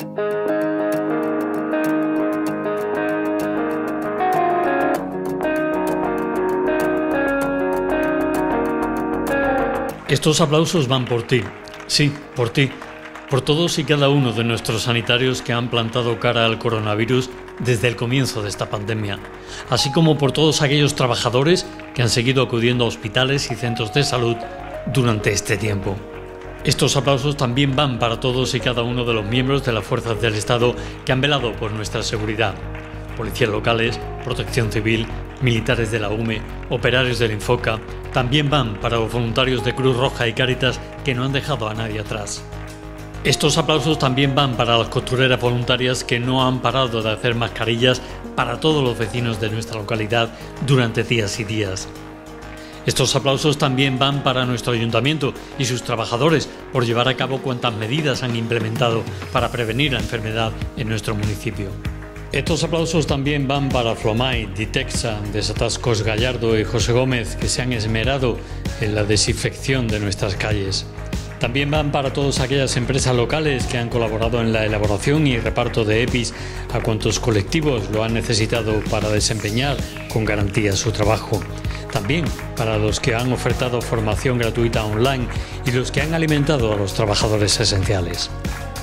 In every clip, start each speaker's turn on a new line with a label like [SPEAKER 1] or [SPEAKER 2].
[SPEAKER 1] Estos aplausos van por ti, sí, por ti, por todos y cada uno de nuestros sanitarios que han plantado cara al coronavirus desde el comienzo de esta pandemia, así como por todos aquellos trabajadores que han seguido acudiendo a hospitales y centros de salud durante este tiempo. Estos aplausos también van para todos y cada uno de los miembros de las fuerzas del Estado que han velado por nuestra seguridad: policías locales, protección civil, militares de la UME, operarios del Infoca. También van para los voluntarios de Cruz Roja y Cáritas que no han dejado a nadie atrás. Estos aplausos también van para las costureras voluntarias que no han parado de hacer mascarillas para todos los vecinos de nuestra localidad durante días y días. Estos aplausos también van para nuestro ayuntamiento y sus trabajadores por llevar a cabo cuantas medidas han implementado para prevenir la enfermedad en nuestro municipio. Estos aplausos también van para Flomay, Ditexa, Desatascos Gallardo y José Gómez, que se han esmerado en la desinfección de nuestras calles. También van para todas aquellas empresas locales que han colaborado en la elaboración y reparto de EPIs a cuantos colectivos lo han necesitado para desempeñar con garantía su trabajo. También para los que han ofertado formación gratuita online y los que han alimentado a los trabajadores esenciales.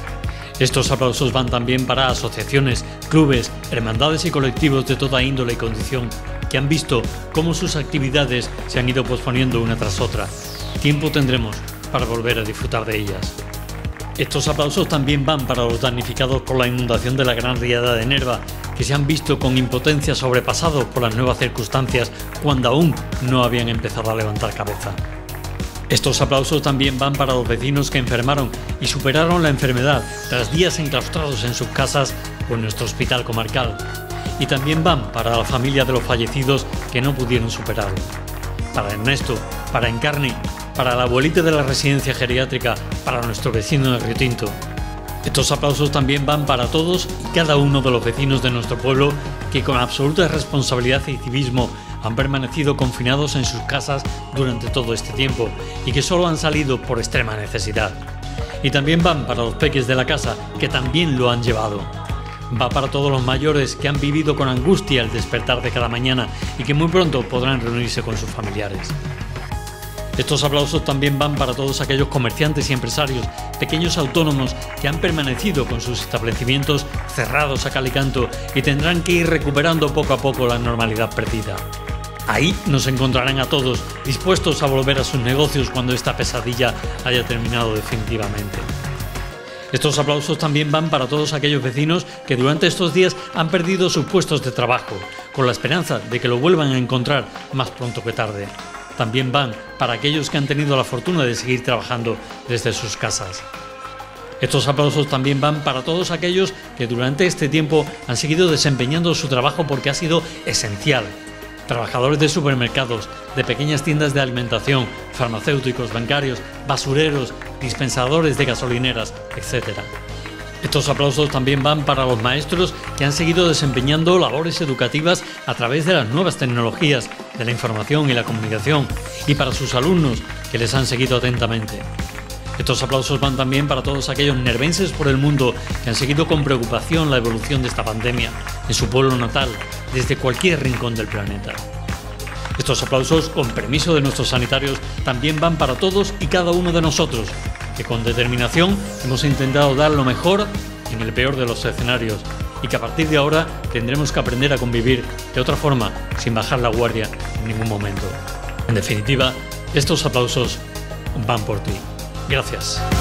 [SPEAKER 1] Estos aplausos van también para asociaciones, clubes, hermandades y colectivos de toda índole y condición que han visto cómo sus actividades se han ido posponiendo una tras otra. Tiempo tendremos para volver a disfrutar de ellas. Estos aplausos también van para los damnificados por la inundación de la Gran Riada de Nerva, que se han visto con impotencia sobrepasados por las nuevas circunstancias cuando aún no habían empezado a levantar cabeza. Estos aplausos también van para los vecinos que enfermaron y superaron la enfermedad tras días enclaustrados en sus casas o en nuestro hospital comarcal. Y también van para la familia de los fallecidos que no pudieron superarlo. Para Ernesto, para Encarni, para la abuelita de la residencia geriátrica, para nuestro vecino de Río Tinto. Estos aplausos también van para todos y cada uno de los vecinos de nuestro pueblo que con absoluta responsabilidad y civismo han permanecido confinados en sus casas durante todo este tiempo y que solo han salido por extrema necesidad. Y también van para los peques de la casa que también lo han llevado. Va para todos los mayores que han vivido con angustia el despertar de cada mañana y que muy pronto podrán reunirse con sus familiares. Estos aplausos también van para todos aquellos comerciantes y empresarios, pequeños autónomos que han permanecido con sus establecimientos cerrados a cal y canto y tendrán que ir recuperando poco a poco la normalidad perdida. Ahí nos encontrarán a todos, dispuestos a volver a sus negocios cuando esta pesadilla haya terminado definitivamente. Estos aplausos también van para todos aquellos vecinos que durante estos días han perdido sus puestos de trabajo, con la esperanza de que lo vuelvan a encontrar más pronto que tarde. También van para aquellos que han tenido la fortuna de seguir trabajando desde sus casas. Estos aplausos también van para todos aquellos que durante este tiempo han seguido desempeñando su trabajo porque ha sido esencial. Trabajadores de supermercados, de pequeñas tiendas de alimentación, farmacéuticos, bancarios, basureros, dispensadores de gasolineras, etc. Estos aplausos también van para los maestros que han seguido desempeñando labores educativas a través de las nuevas tecnologías, de la información y la comunicación, y para sus alumnos que les han seguido atentamente. Estos aplausos van también para todos aquellos nervenses por el mundo que han seguido con preocupación la evolución de esta pandemia en su pueblo natal, desde cualquier rincón del planeta. Estos aplausos, con permiso de nuestros sanitarios, también van para todos y cada uno de nosotros, que con determinación hemos intentado dar lo mejor en el peor de los escenarios y que a partir de ahora tendremos que aprender a convivir de otra forma, sin bajar la guardia en ningún momento. En definitiva, estos aplausos van por ti. Gracias.